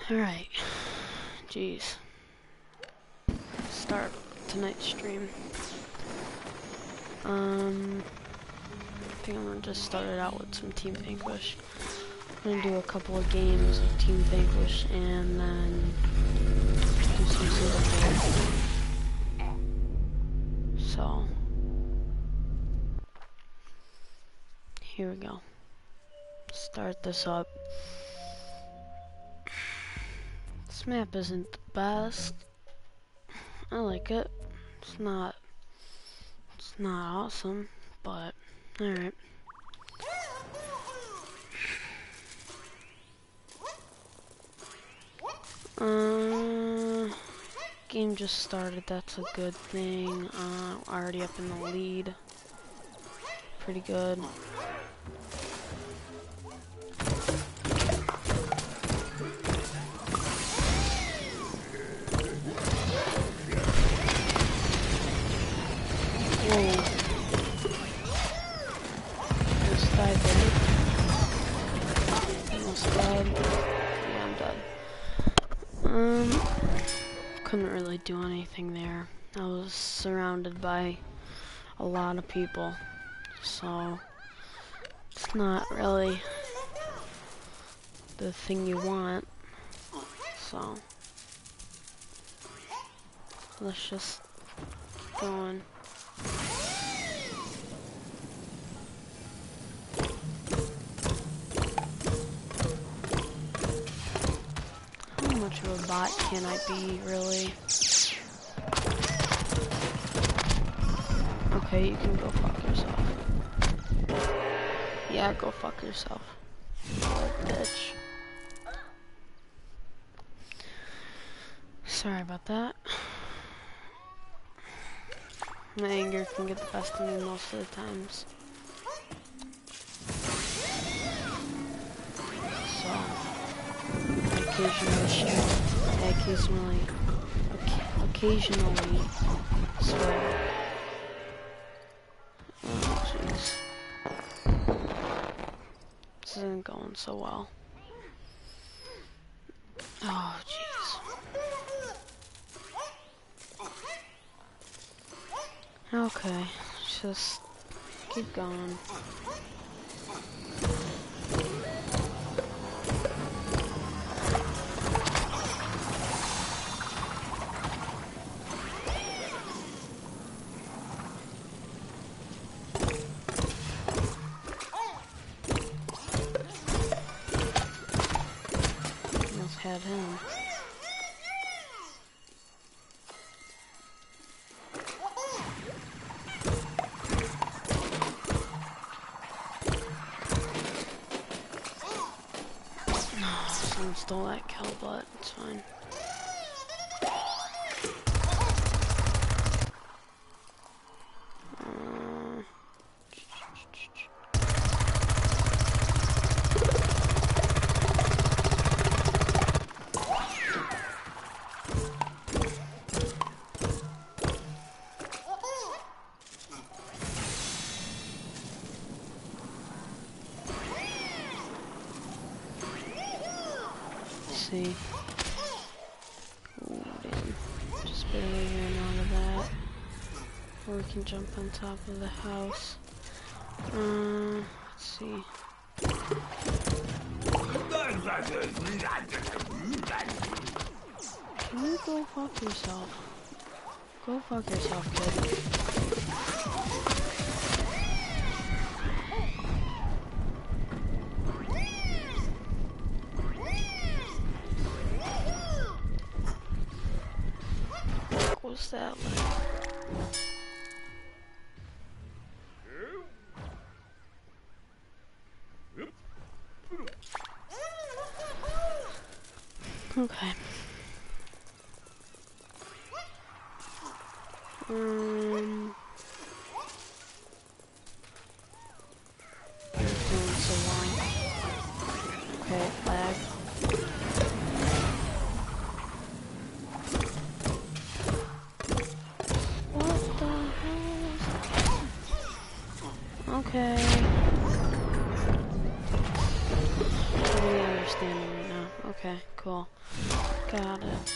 Alright. Jeez. Start tonight's stream. I think I'm gonna just start it out with some Team Vanquish. I'm gonna do a couple of games of Team Vanquish and then do some single player. So, here we go. Start this up. This map isn't the best. I like it. It's not awesome, but alright. Game just started, that's a good thing. Already up in the lead. Pretty good. Whoa. Almost died there. Almost died. Yeah, I'm dead. Couldn't really do anything there. I was surrounded by a lot of people, so it's not really the thing you want. So let's just keep going. How much of a bot can I be, really? Okay, you can go fuck yourself. Yeah, go fuck yourself. Bitch. Sorry about that. My anger can get the best of me most of the times. So, I occasionally swear. Oh, jeez. This isn't going so well. Oh, jeez. Okay, just keep going. Almost had him. Someone stole that kill, but it's fine. See. Oh, damn. Just barely ran out of that. Or we can jump on top of the house. Let's see. Can you go fuck yourself? Go fuck yourself, kid. What's that like? Okay. It's going so long. Okay, lag. What the hell is that? Okay. I really understand it right now. Okay, cool. Got it.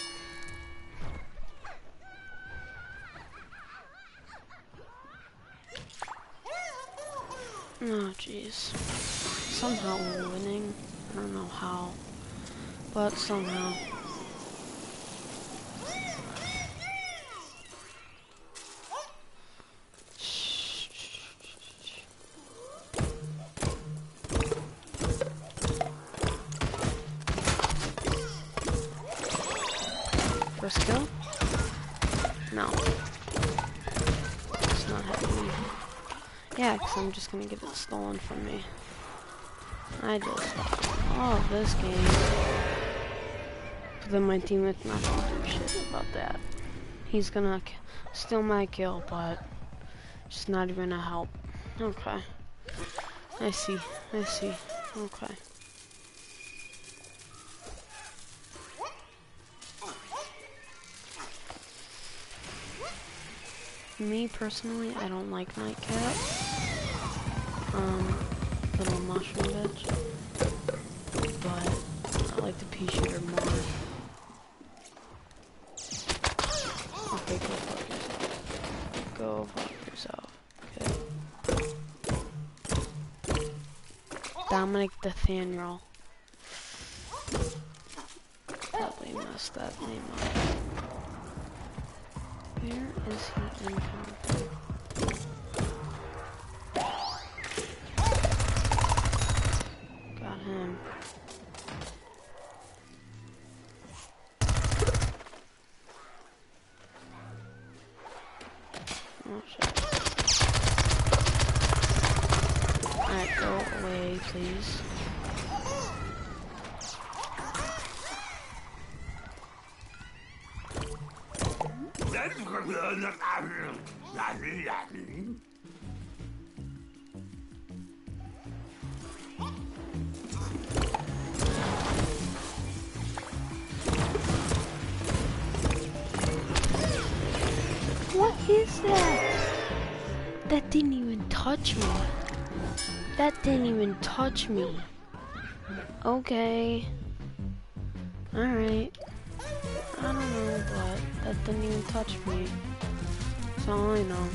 Oh, jeez. Somehow we're winning. I don't know how, but somehow. First kill? No. It's not happening. Yeah, because I'm just gonna get it stolen from me. I just thought all of this game. But then my teammate's not gonna do shit about that. He's gonna steal my kill, but just not even a help. Okay. I see. I see. Okay. Me personally, I don't like Nightcat. Little mushroom bitch. But I like the pea shooter more. Okay, go fuck yourself. Go fuck yourself. Okay. Dominic Nathaniel. Probably messed that name up. Where is he encountered? Got him. Oh shit. Alright, go away, please. What is that? That didn't even touch me. That didn't even touch me. Okay. Alright. I don't know, but that didn't even touch me. That's all I know.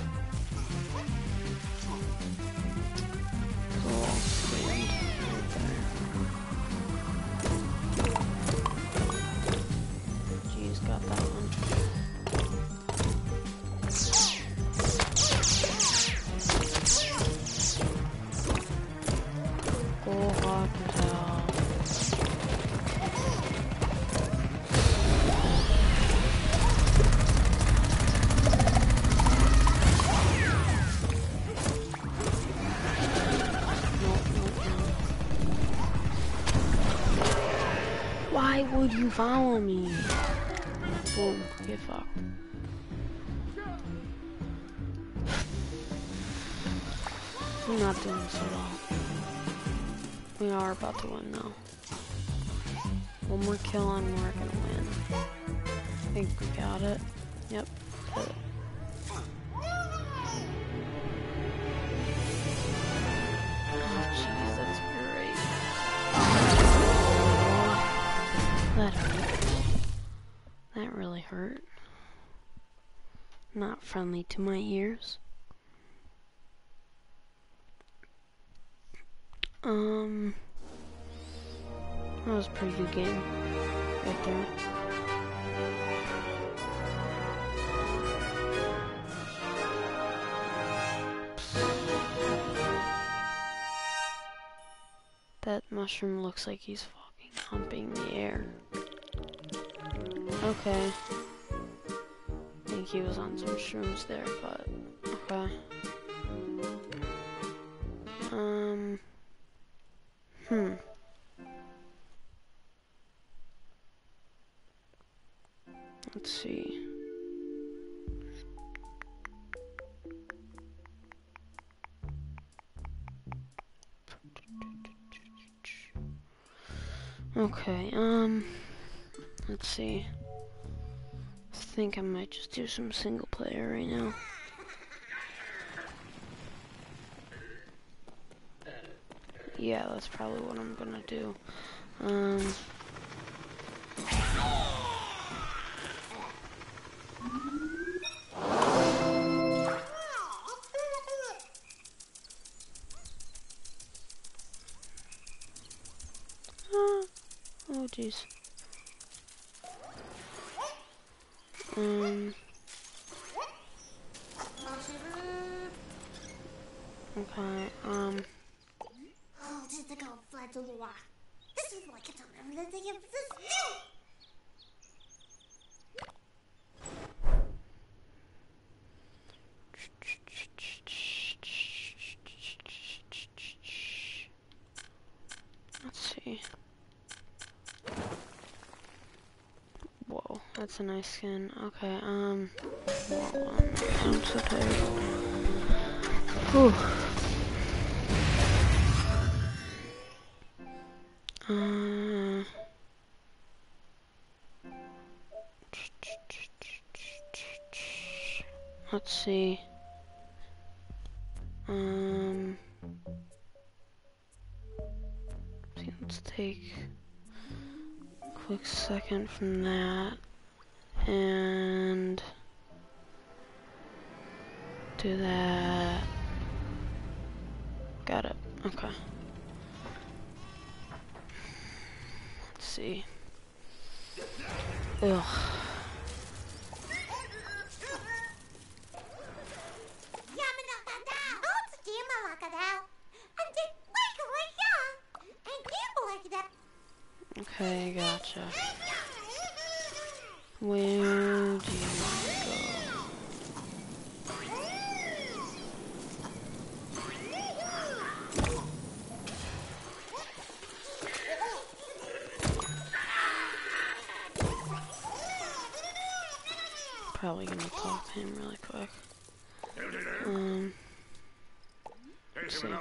Cool. Stand right there. Jeez, got that one. Go hot as hell. Why would you follow me? Boom, get fucked. I'm not doing so well. We are about to win now. One more kill and we're gonna win. I think we got it. Yep, got it. Oh jeez, that's great. That hurt. That really hurt. Not friendly to my ears. That was a pretty good game right there. That mushroom looks like he's fucking humping the air. Okay. I think he was on some shrooms there, but okay. Let's see. Okay, let's see. I think I might just do some single player right now. Yeah, that's probably what I'm gonna do. jeez. Okay, let's see. Whoa, that's a nice skin. Okay, whoa, I'm so tired. Whew. Let's see. Let's take a quick second from that and do that. Got it. Okay. Let's see. Ugh. Okay, gotcha. Where do you want to go? Probably gonna talk to him really quick. Let's see.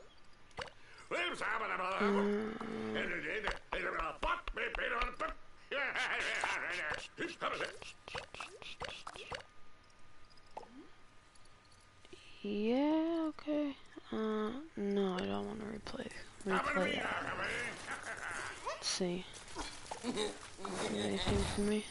Yeah, okay. No, I don't want to replay that. Let's see. Anything for me?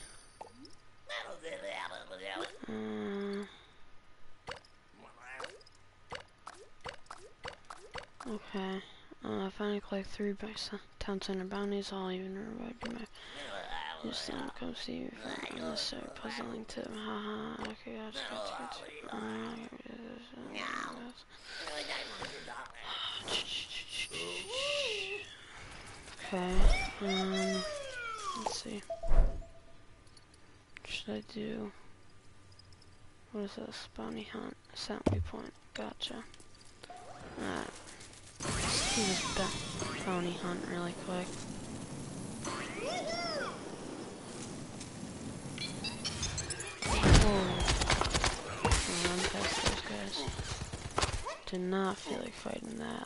Okay. If I collect 3 town center bounties, I'll even reward you my. Just then come see you if necessary puzzling tip. Haha, okay, gotcha. Okay, let's see. What should I do? What is this? Bounty hunt. Assembly point. Gotcha. Alright. Let's do this bounty hunt really quick. Run past those guys. Did not feel like fighting that.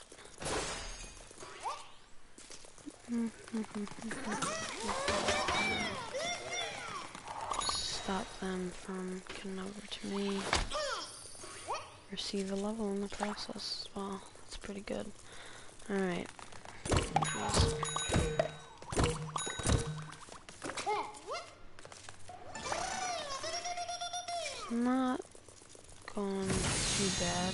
Stop them from getting over to me. Receive a level in the process as well. That's pretty good. Alright. Not going too bad.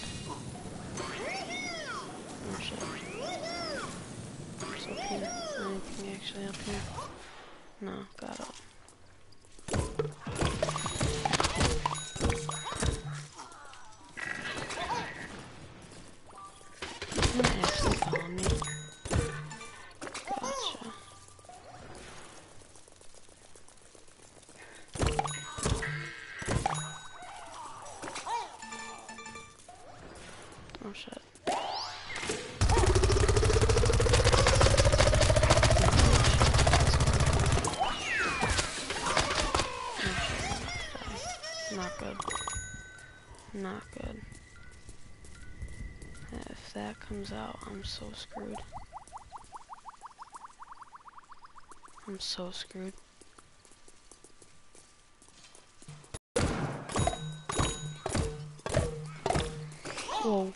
Oh shit. What's up here? Anything actually up here? No, got it. Didn't actually follow me. Gotcha. Oh shit. Not good. Not good. If that comes out, I'm so screwed. I'm so screwed. Whoa.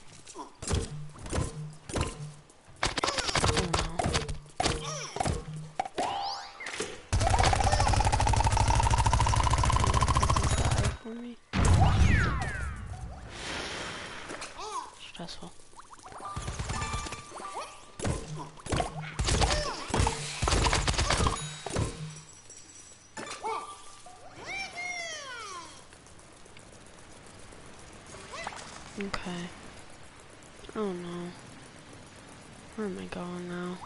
Stressful. Okay. Oh no. Where am I going now?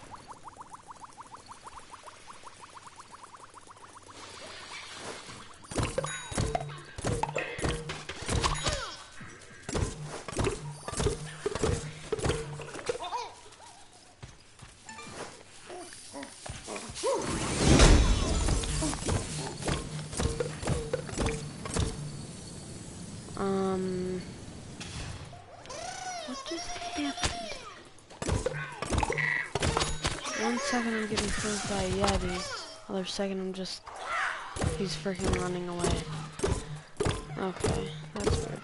What just happened? 1 second I'm getting killed by a Yeti. Other second I'm just... He's freaking running away. Okay, that's weird.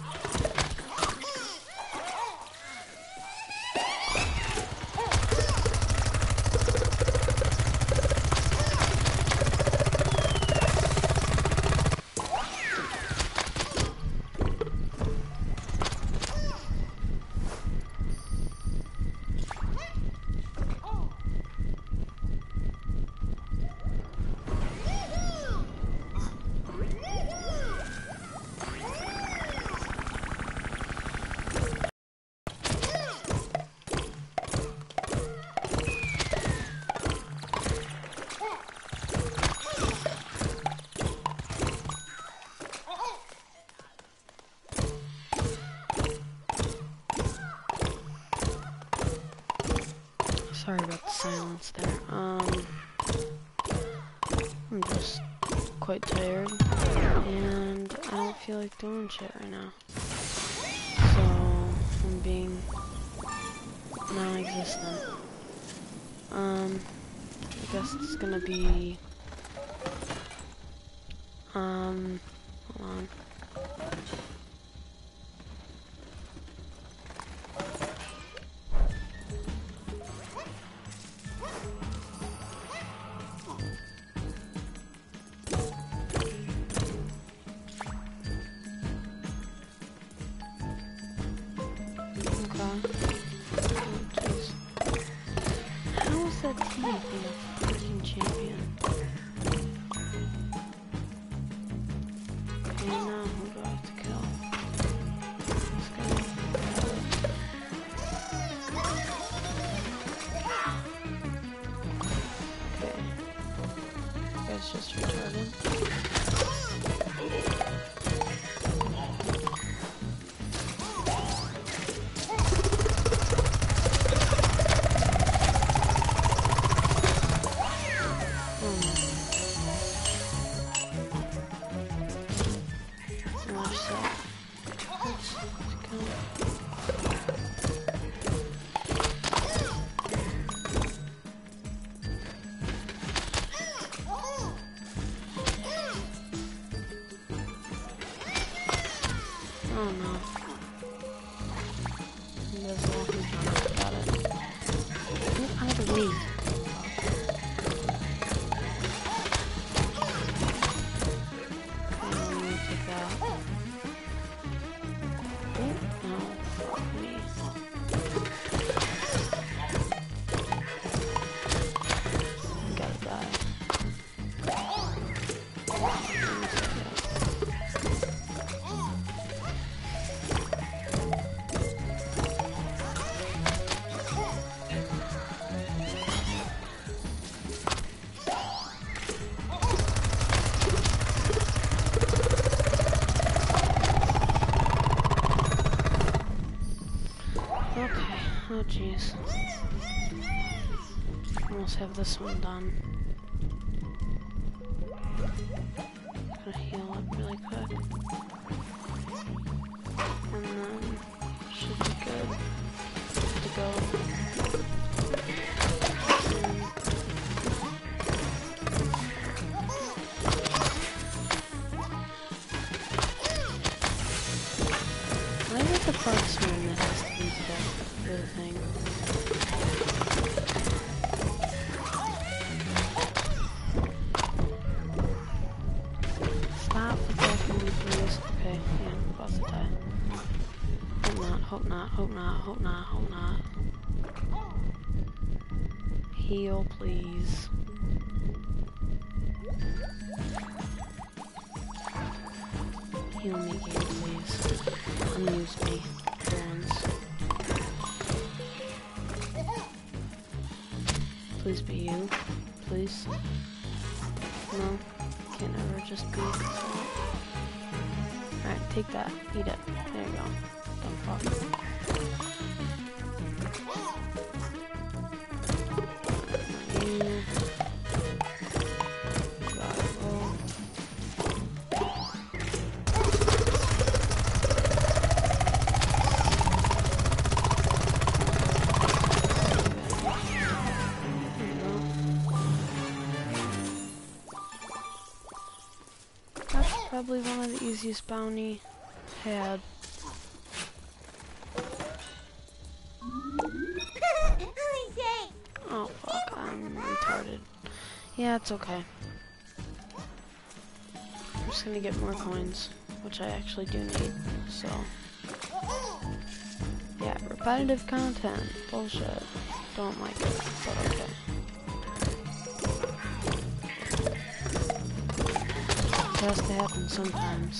Sorry about the silence there. I'm just quite tired, and I don't feel like doing shit right now. So, I'm being non-existent. I guess it's gonna be, hold on. Freaking champion. Okay, now who do I have to kill? This guy. Okay. You guys just retarded. Oh no. He doesn't want me to know about it. Get out of the way. Okay, let me take that. Oh, no. Fuck me. Gotta die. Okay, oh jeez. Almost have this one done. Gotta heal up really quick. And then, should be good. Good to go. Why is it the marksman that has to be picked for the thing? Stop attacking me, please. Okay, yeah, I'm about to die. Hope not, hope not, hope not, hope not, hope not. Heal, please. Heal me, game, please. Amuse me. Ones. Please be you. Please. No. Can't ever just be. Alright, take that. Eat it. There you go. Dumb fuck. Probably one of the easiest bounty had. Oh fuck, I'm retarded. Yeah, it's okay. I'm just gonna get more coins, which I actually do need, so. Yeah, repetitive content. Bullshit. Don't like it, but okay. It has to happen sometimes.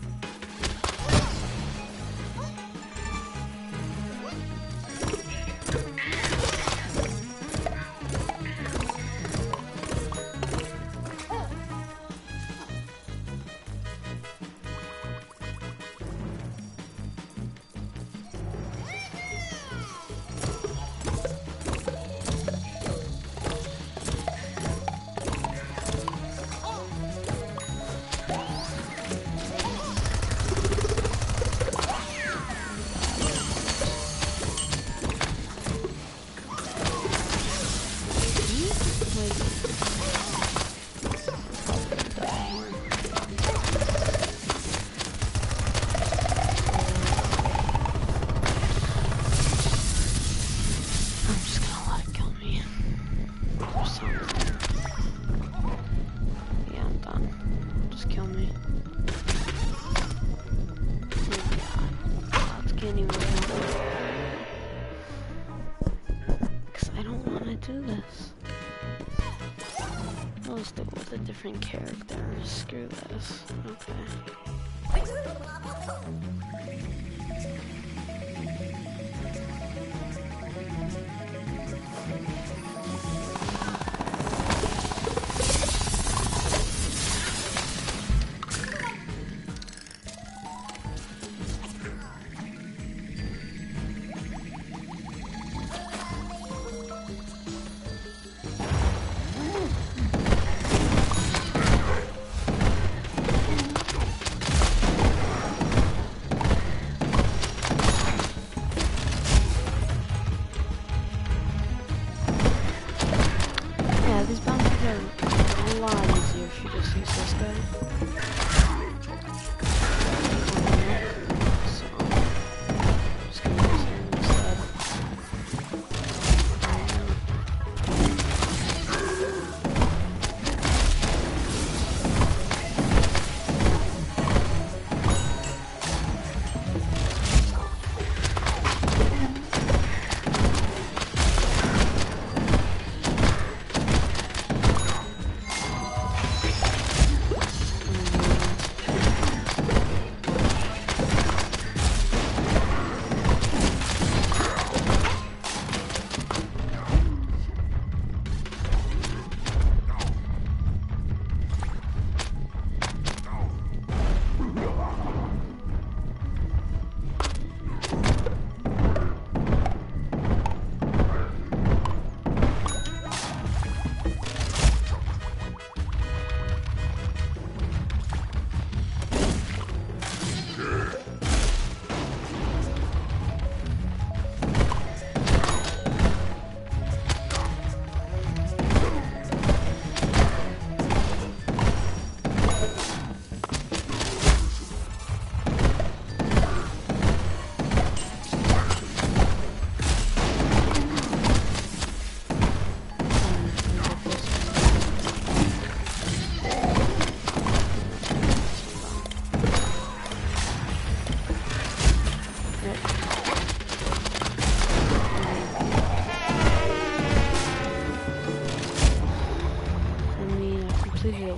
With a different character. Screw this. Okay.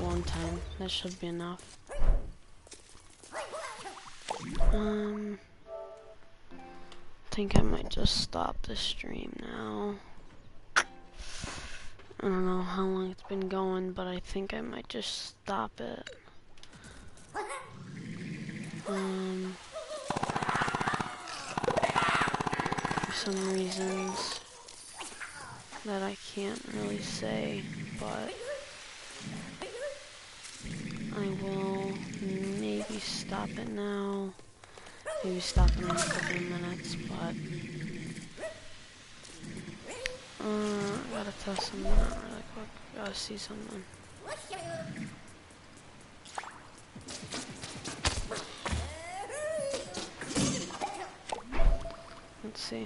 That should be enough. think I might just stop the stream now. I don't know how long it's been going, but I think I might just stop it. For some reasons that I can't really say, but I will maybe stop it now. Maybe stop it in a couple of minutes, but I gotta test something out really quick. Gotta see something. Let's see.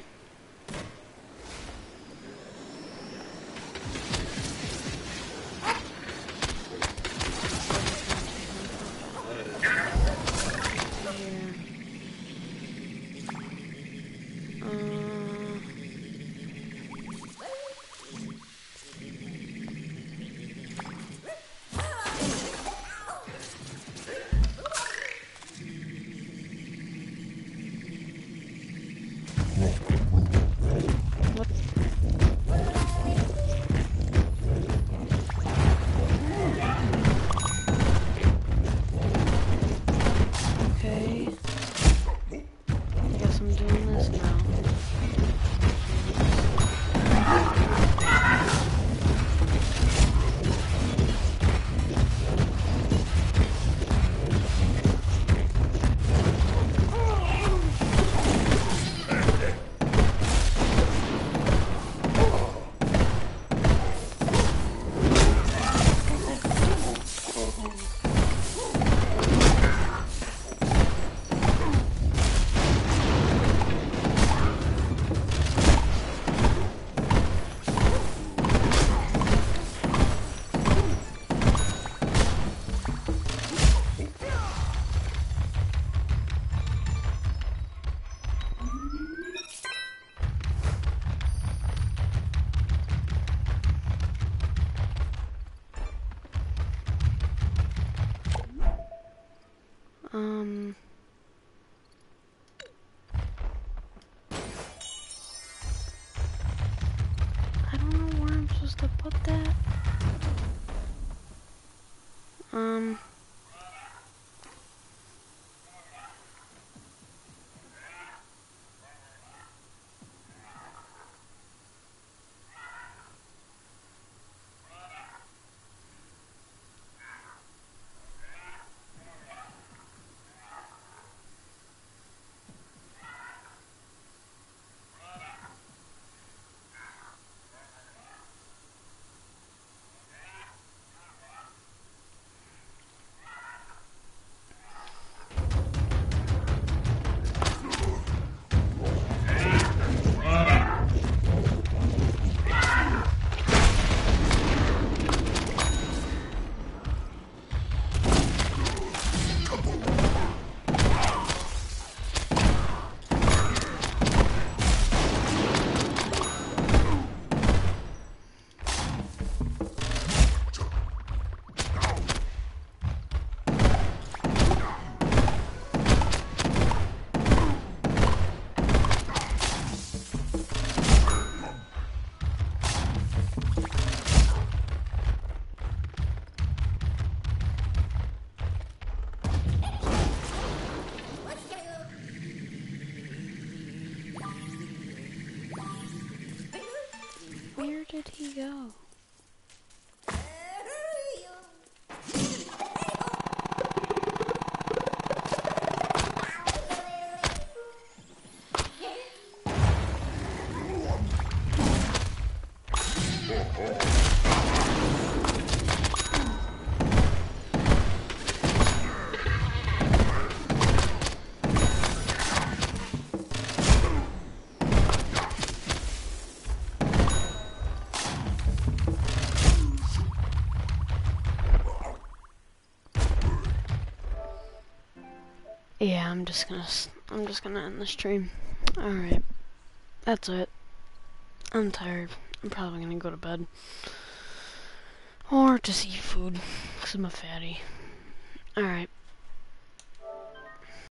I don't know where I'm supposed to put that. Where did he go? Yeah, I'm just gonna end the stream. Alright. That's it. I'm tired. I'm probably gonna go to bed. Or just eat food, 'cause I'm a fatty. Alright.